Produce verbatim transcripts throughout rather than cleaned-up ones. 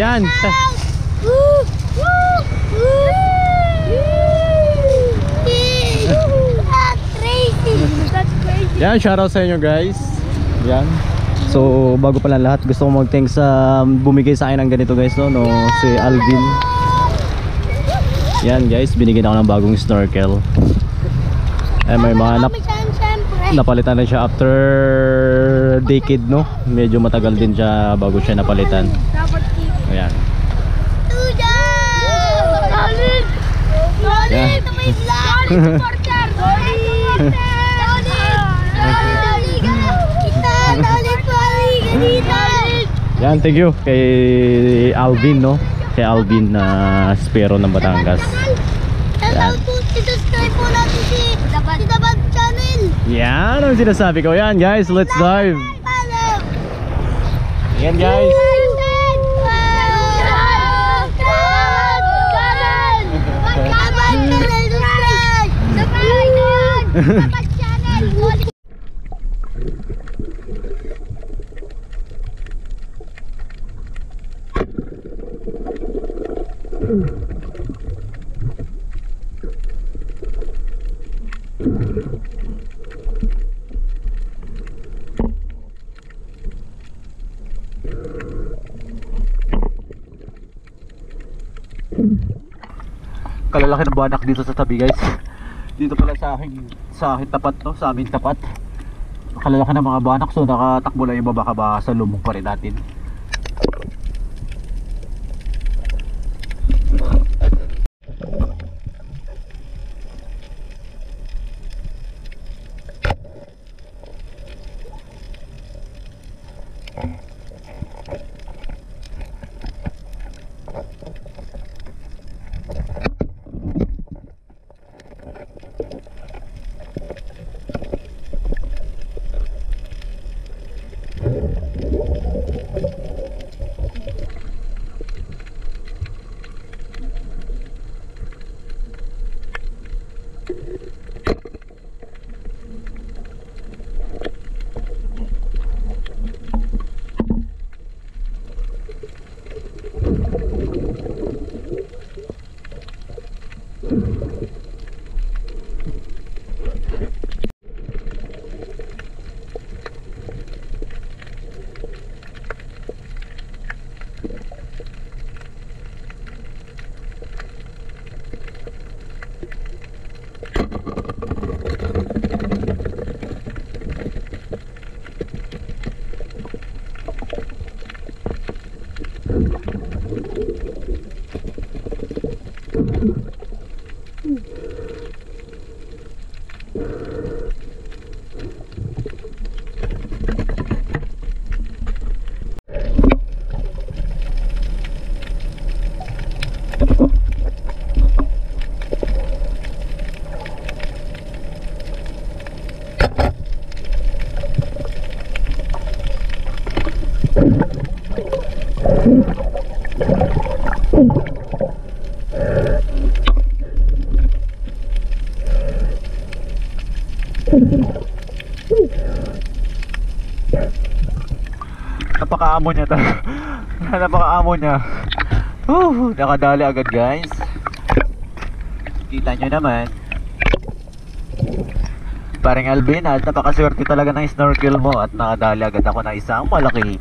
Yan. Yan, shoutout sa inyo guys. Yan. So bago pa lang lahat, gusto ko mag-thanks sa um, bumigay sa akin ng ganito guys, no, no si Alvin. Yan guys, binigyan ako ng bagong snorkel. Eh may mga nap napalitan na siya after decade, no. Medyo matagal din siya bago siya napalitan. Ayan. Yan. Yan, thank you kay Alvin, no? Kay Alvin na uh, Spero ng Batangas. Yan. I-subscribe po natin si Dabad Channel. Yan ang sinasabi ko. Yan guys, let's dive. Yan guys. Dabad Channel. Kalalaki ng banak dito sa tabi guys. Dito pala sa akin, sa akin tapat, no, sa amin tapat. Kalalaki ng mga banak, so nakatakbo lang yung baba, baka sa lumong pa rin natin. Napakaamo niya to. Napakaamo niya. Uh, nakadali agad guys. Kita nyo naman. Paring Alvin, at napakaswerte talaga ng snorkel mo at nakadali agad ako na isang malaki.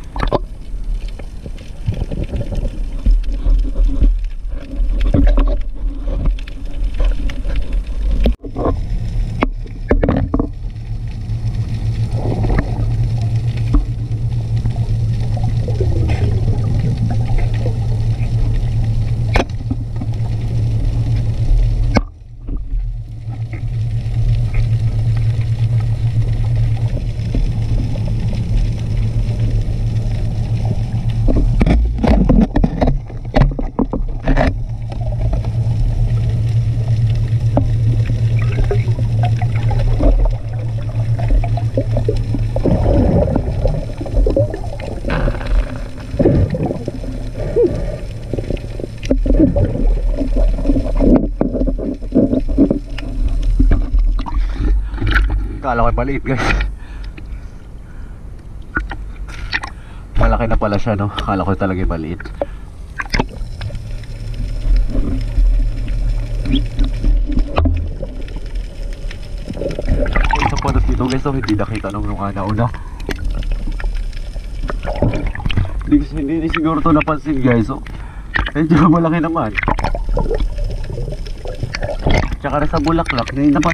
Kala ko maliit guys. Malaki na pala siya, no? Kala ko talaga maliit. Tapos dito guys, oh, hindi nakita nung nung una. Hindi, hindi, hindi siguro to napansin guys, oh. Medyo malaki naman. Tsaka sa bulaklak, hindi naman.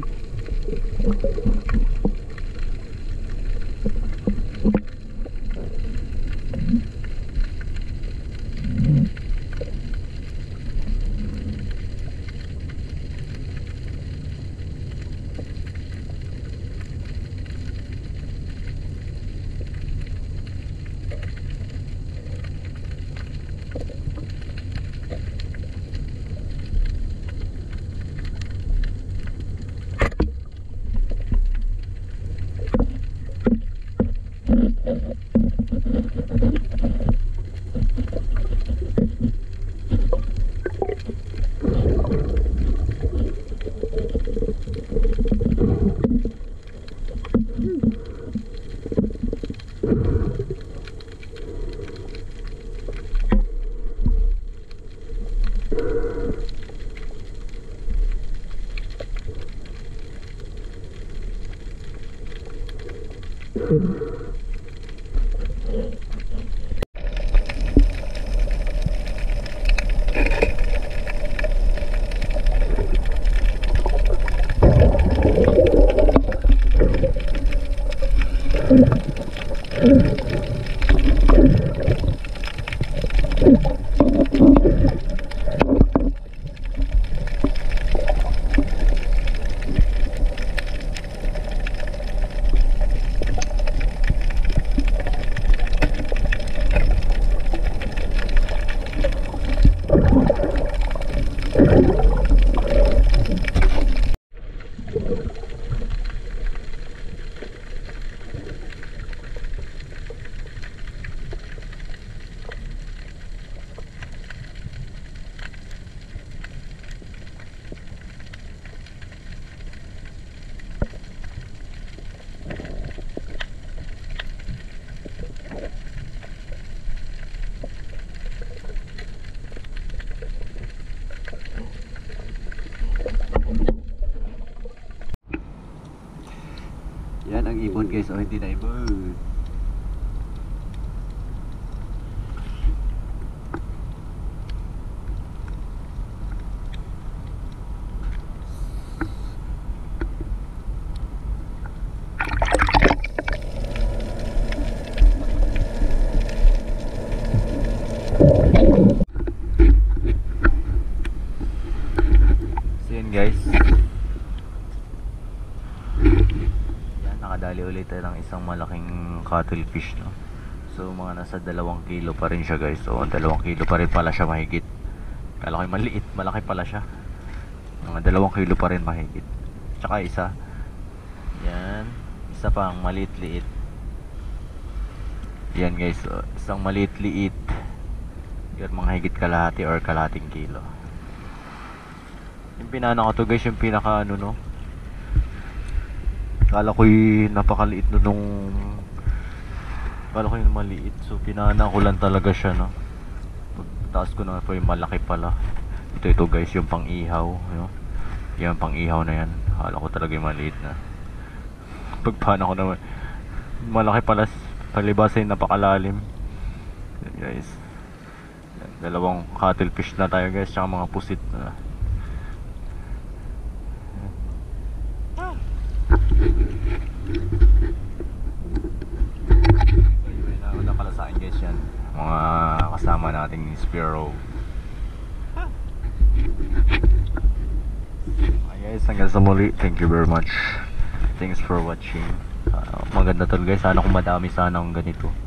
Yan ang ibon guys, o hindi na ibon. So yun guys, nakadali ulit tayo ng isang malaking cuttlefish, no? So mga nasa dalawang kilo pa rin siya guys. So dalawang kilo pa rin pala siya mahigit. Kala ko maliit, malaki pala siya. Mga dalawang kilo pa rin mahigit. Tsaka isa, yan, isa pang maliit-liit. Yan guys, so, isang maliit-liit. Yan mga higit kalahati or kalahating kilo. Yung pinana ko to guys, yung pinaka ano, no, kala ko'y napakaliit no nung kala ko'y maliit. So pinana ko lang talaga siya, no. Pagtaas ko na po yung malaki pala. Ito ito guys, yung pang ihaw, no? Yan pang ihaw na yan. Kala ko talaga yung maliit na. Pagpana ko naman malaki pala. Palibas ay napakalalim. Yan guys, yan, dalawang cuttlefish na tayo guys, tsaka mga pusit na. Nauna pala sa akin guys yan, mga kasama nating sparrow. Okay guys, hanggang sa muli. Thank you very much. Thanks for watching. uh, Maganda to guys, sana kung madami sana ang ganito.